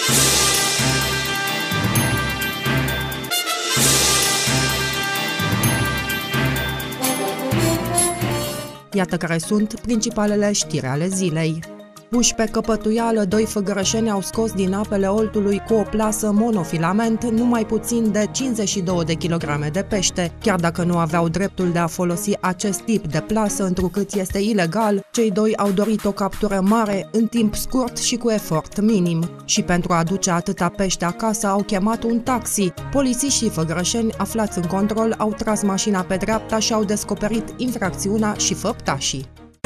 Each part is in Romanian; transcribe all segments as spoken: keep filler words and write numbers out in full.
Iată care sunt principalele știri ale zilei. Puși pe căpătuială, doi făgărășeni au scos din apele Oltului cu o plasă monofilament numai puțin de cincizeci și două de kilograme de pește. Chiar dacă nu aveau dreptul de a folosi acest tip de plasă, întrucât este ilegal, cei doi au dorit o captură mare, în timp scurt și cu efort minim. Și pentru a aduce atâta pește acasă au chemat un taxi. Polițiștii făgărășeni aflați în control au tras mașina pe dreapta și au descoperit infracțiunea și făptașii.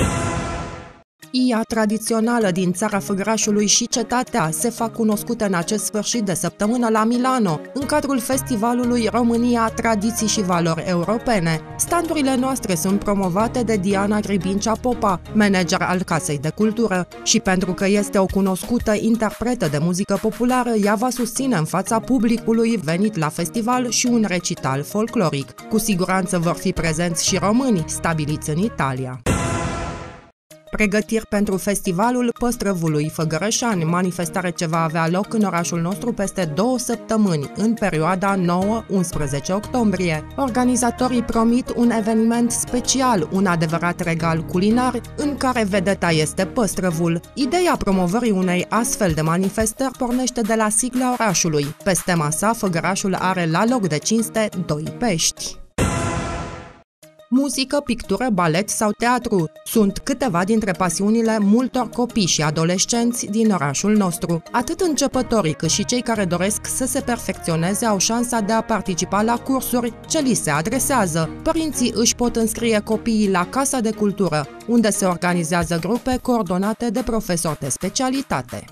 Ia tradițională din țara Făgărașului și cetatea se fac cunoscute în acest sfârșit de săptămână la Milano, în cadrul festivalului România, Tradiții și Valori Europene. Standurile noastre sunt promovate de Diana Gribincea Popa, manager al Casei de Cultură, și pentru că este o cunoscută interpretă de muzică populară, ea va susține în fața publicului venit la festival și un recital folcloric. Cu siguranță vor fi prezenți și români stabiliți în Italia. Pregătiri pentru festivalul Păstrăvului Făgărășani, manifestare ce va avea loc în orașul nostru peste două săptămâni, în perioada nouă unsprezece octombrie. Organizatorii promit un eveniment special, un adevărat regal culinar, în care vedeta este Păstrăvul. Ideea promovării unei astfel de manifestări pornește de la sigla orașului. Peste masa, Făgărașul are la loc de cinste doi pești. Muzică, pictură, balet sau teatru sunt câteva dintre pasiunile multor copii și adolescenți din orașul nostru. Atât începătorii cât și cei care doresc să se perfecționeze au șansa de a participa la cursuri ce li se adresează. Părinții își pot înscrie copiii la Casa de Cultură, unde se organizează grupe coordonate de profesori de specialitate.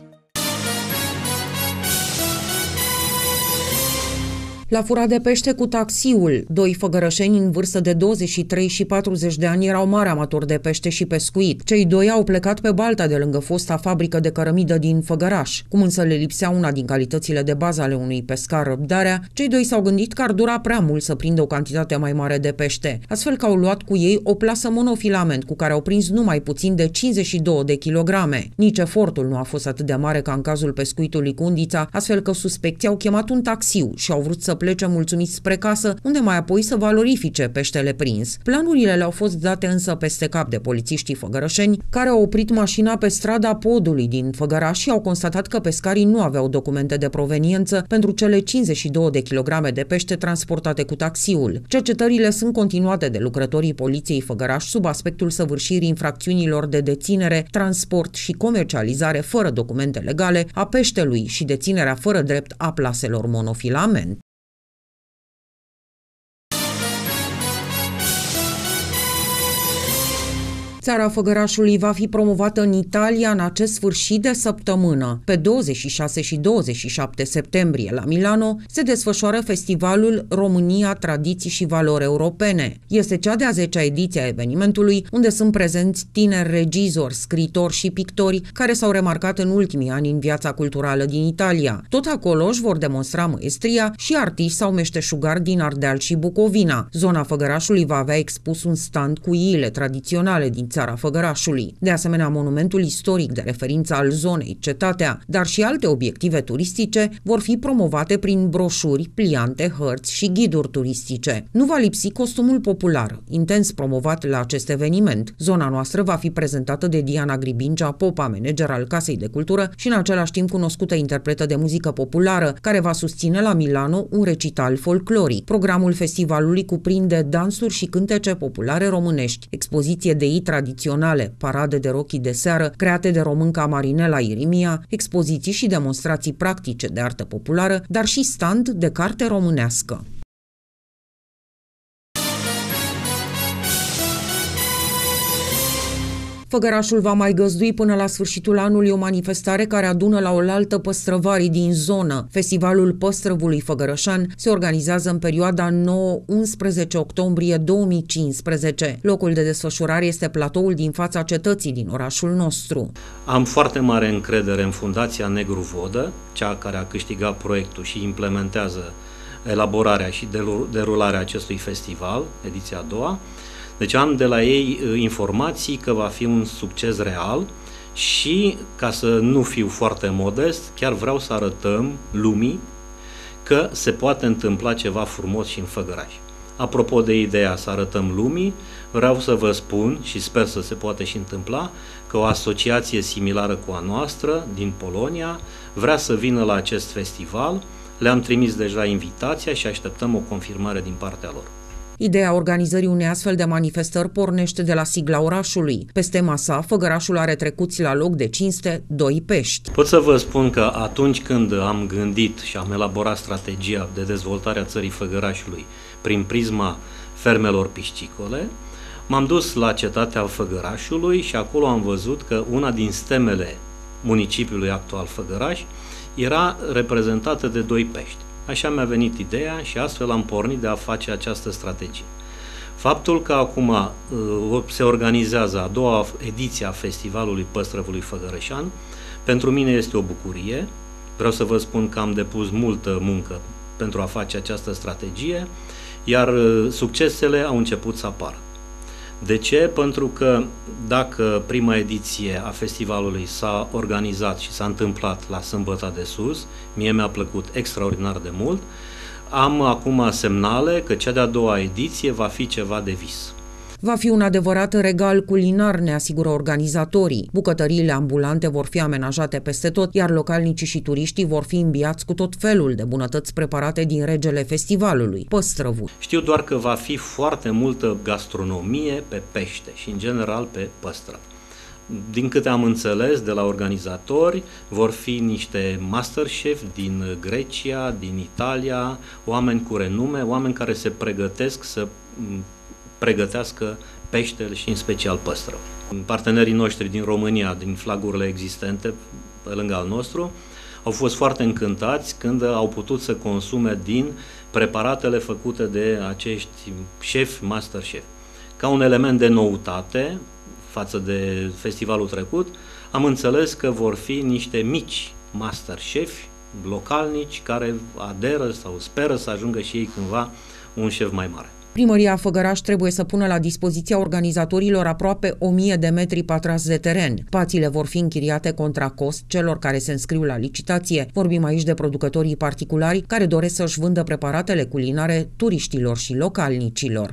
La furat de pește cu taxiul, doi făgărășeni în vârstă de douăzeci și trei și patruzeci de ani erau mari amatori de pește și pescuit. Cei doi au plecat pe balta de lângă fosta fabrică de cărămidă din Făgăraș. Cum însă le lipsea una din calitățile de bază ale unui pescar, răbdarea, cei doi s-au gândit că ar dura prea mult să prindă o cantitate mai mare de pește, astfel că au luat cu ei o plasă monofilament cu care au prins numai puțin de cincizeci și două de kilograme. Nici efortul nu a fost atât de mare ca în cazul pescuitului cu undița, astfel că suspecții au chemat un taxiu și au vrut să plece mulțumiți spre casă, unde mai apoi să valorifice peștele prins. Planurile le-au fost date însă peste cap de polițiștii făgărășeni, care au oprit mașina pe strada Podului din Făgăraș și au constatat că pescarii nu aveau documente de proveniență pentru cele cincizeci și două de kilograme de pește transportate cu taxiul. Cercetările sunt continuate de lucrătorii Poliției Făgăraș sub aspectul săvârșirii infracțiunilor de deținere, transport și comercializare fără documente legale a peștelui și deținerea fără drept a plaselor monofilament. Țara Făgărașului va fi promovată în Italia în acest sfârșit de săptămână. Pe douăzeci și șase și douăzeci și șapte septembrie la Milano se desfășoară festivalul România, Tradiții și Valori Europene. Este cea de-a zecea ediție a evenimentului, unde sunt prezenți tineri regizori, scritori și pictori care s-au remarcat în ultimii ani în viața culturală din Italia. Tot acolo își vor demonstra măestria și artiști sau meșteșugari din Ardeal și Bucovina. Zona Făgărașului va avea expus un stand cu iile tradiționale din țara Făgărașului. De asemenea, monumentul istoric de referință al zonei, cetatea, dar și alte obiective turistice vor fi promovate prin broșuri, pliante, hărți și ghiduri turistice. Nu va lipsi costumul popular, intens promovat la acest eveniment. Zona noastră va fi prezentată de Diana Gribincea Popa, manager al Casei de Cultură și în același timp cunoscută interpretă de muzică populară, care va susține la Milano un recital folcloric. Programul festivalului cuprinde dansuri și cântece populare românești, expoziție de i tradiționale, parade de rochii de seară create de românca Marinela Irimia, expoziții și demonstrații practice de artă populară, dar și stand de carte românească. Făgărașul va mai găzdui până la sfârșitul anului o manifestare care adună la oaltă păstrăvarii din zonă. Festivalul Păstrăvului Făgărășan se organizează în perioada nouă unsprezece octombrie două mii cincisprezece. Locul de desfășurare este platoul din fața cetății din orașul nostru. Am foarte mare încredere în Fundația Negru Vodă, cea care a câștigat proiectul și implementează elaborarea și derularea acestui festival, ediția a doua. Deci am de la ei informații că va fi un succes real și, ca să nu fiu foarte modest, chiar vreau să arătăm lumii că se poate întâmpla ceva frumos și în Făgăraș. Apropo de ideea să arătăm lumii, vreau să vă spun, și sper să se poate și întâmpla, că o asociație similară cu a noastră, din Polonia, vrea să vină la acest festival. Le-am trimis deja invitația și așteptăm o confirmare din partea lor. Ideea organizării unei astfel de manifestări pornește de la sigla orașului. Peste masa, Făgărașul are trecuți la loc de cinste doi pești. Pot să vă spun că atunci când am gândit și am elaborat strategia de dezvoltare a țării Făgărașului prin prisma fermelor piscicole, m-am dus la cetatea Făgărașului și acolo am văzut că una din stemele municipiului actual Făgăraș era reprezentată de doi pești. Așa mi-a venit ideea și astfel am pornit de a face această strategie. Faptul că acum uh, se organizează a doua ediție a Festivalului Păstrăvului Făgărășan, pentru mine este o bucurie. Vreau să vă spun că am depus multă muncă pentru a face această strategie, iar uh, succesele au început să apară. De ce? Pentru că dacă prima ediție a festivalului s-a organizat și s-a întâmplat la Sâmbăta de Sus, mie mi-a plăcut extraordinar de mult, am acum semnale că cea de-a doua ediție va fi ceva de vis. Va fi un adevărat regal culinar, ne asigură organizatorii. Bucătăriile ambulante vor fi amenajate peste tot, iar localnicii și turiștii vor fi îmbiați cu tot felul de bunătăți preparate din regele festivalului, păstrăvul. Știu doar că va fi foarte multă gastronomie pe pește și în general pe păstrăv. Din câte am înțeles de la organizatori, vor fi niște masterchef din Grecia, din Italia, oameni cu renume, oameni care se pregătesc să pregătească peștele și în special păstrăv. Partenerii noștri din România, din flagurile existente pe lângă al nostru, au fost foarte încântați când au putut să consume din preparatele făcute de acești șefi masterchef. Ca un element de noutate față de festivalul trecut, am înțeles că vor fi niște mici masterchefi localnici care aderă sau speră să ajungă și ei cândva un șef mai mare. Primăria Făgăraș trebuie să pună la dispoziția organizatorilor aproape o mie de metri pătrați de teren. Spațiile vor fi închiriate contra cost celor care se înscriu la licitație. Vorbim aici de producătorii particulari care doresc să-și vândă preparatele culinare turiștilor și localnicilor.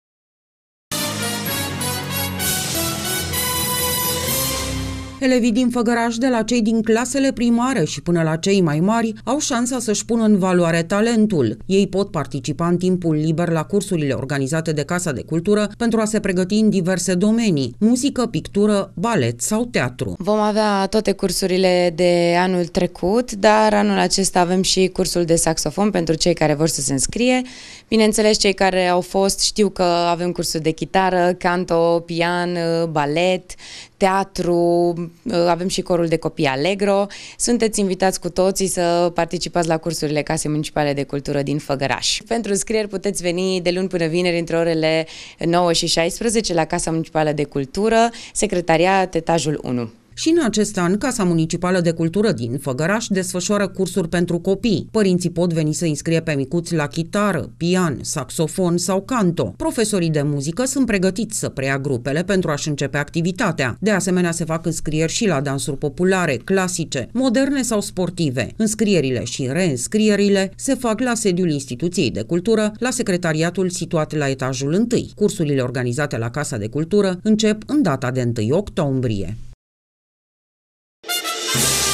Elevii din Făgăraș, de la cei din clasele primare și până la cei mai mari, au șansa să-și pună în valoare talentul. Ei pot participa în timpul liber la cursurile organizate de Casa de Cultură pentru a se pregăti în diverse domenii: muzică, pictură, balet sau teatru. Vom avea toate cursurile de anul trecut, dar anul acesta avem și cursul de saxofon pentru cei care vor să se înscrie. Bineînțeles, cei care au fost știu că avem cursuri de chitară, canto, pian, balet, teatru, avem și corul de copii Allegro. Sunteți invitați cu toții să participați la cursurile Casei Municipale de Cultură din Făgăraș. Pentru înscrieri puteți veni de luni până vineri între orele nouă și șaisprezece la Casa Municipală de Cultură, Secretariat, etajul unu. Și în acest an, Casa Municipală de Cultură din Făgăraș desfășoară cursuri pentru copii. Părinții pot veni să înscrie pe micuți la chitară, pian, saxofon sau canto. Profesorii de muzică sunt pregătiți să preia grupele pentru a-și începe activitatea. De asemenea, se fac înscrieri și la dansuri populare, clasice, moderne sau sportive. Înscrierile și reînscrierile se fac la sediul Instituției de Cultură, la secretariatul situat la etajul întâi. Cursurile organizate la Casa de Cultură încep în data de întâi octombrie.